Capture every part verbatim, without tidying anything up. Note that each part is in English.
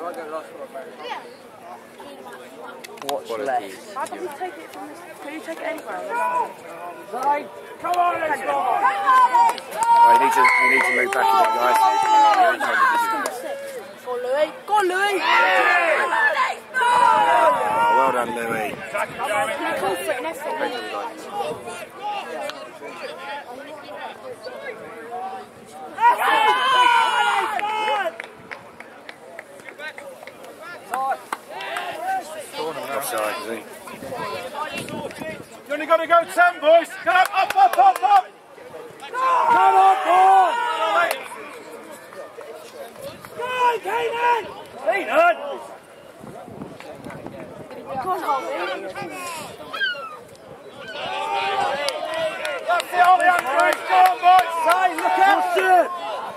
What's left? How can you take it from this? Can you take it anywhere? Right, come on, let's go! Oh, you need to, you need to move back a bit, guys. Go on, Louis. Go on, Louis. Oh, well done, Louis. Cool for it and everything. Offside, is he? You only got to go ten, boys. Come up, up, up, up, up. Come on, boy. Go on, Keenan. Keenan. Go on, Harvey. That's it, Ollie, Andre. Go on, boys. Say, look out. Shit.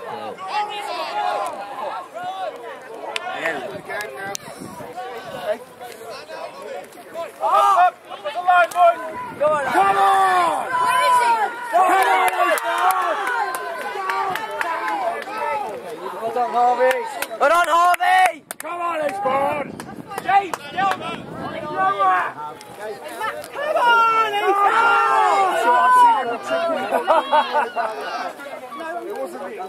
Up, up, up at the line, boys! Go on! Come on! Where is he? Come on, Eastbourne! Well done, Harvey! Well done, Harvey! Come on, Eastbourne! James, Gilman! Come on, Eastbourne! It wasn't me.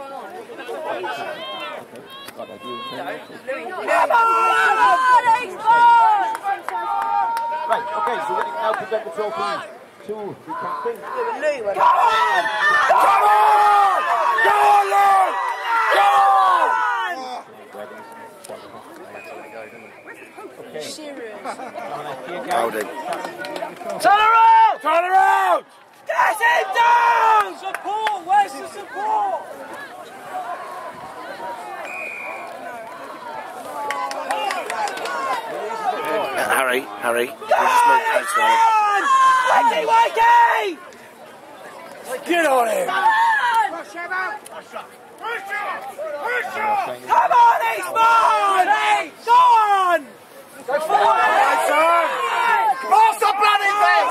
Come on, Eastbourne! Right, okay, so we now present the trophy to the captain. Come on! Come on! Go on, Lord! Go on! Okay. Serious. Hold him. Turn around! Turn around! Get him down! Support! Where's the support? Harry, Harry. You just move close to him. Wakey, wakey! Get on him! Push him out. Push him! Push him! Push him! Come on, Eastbourne! Go on! Go forward! Son! Pass the bloody thing!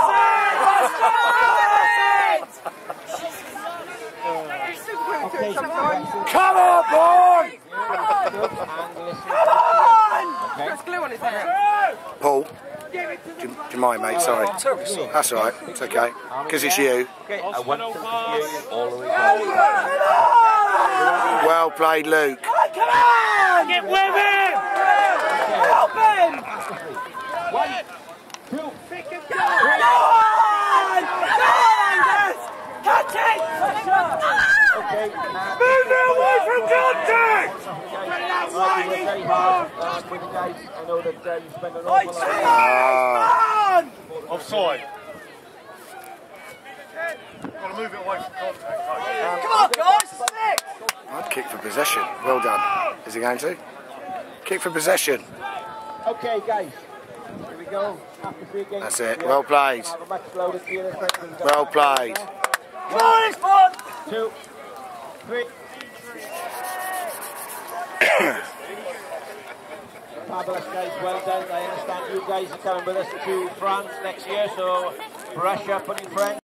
Come on, boy! Come on! There's glue on his head. Paul, do you, do you mind, mate? Sorry. That's all right. It's okay. Because it's you. Okay, I want to all the way Well played, Luke. Come on! Get with him! Help him! One, two, Go on! Go on, guys! Catch it! okay. Move it away from contact! Right, you were very hard uh, with the guys. I know that uh, you spent an awful lot of time. Ah. Offside. Got to move it away from contact. Come on, guys! I'd kick for possession. Well done. Is he going to? Kick for possession. Okay, guys. Here we go. After three games. That's it. Well played. Have a match loaded here. Well played. Come on, it's fun! Two, three. Fabulous, guys. Well done. I understand you guys are coming with us to France next year, so brush up on your friends.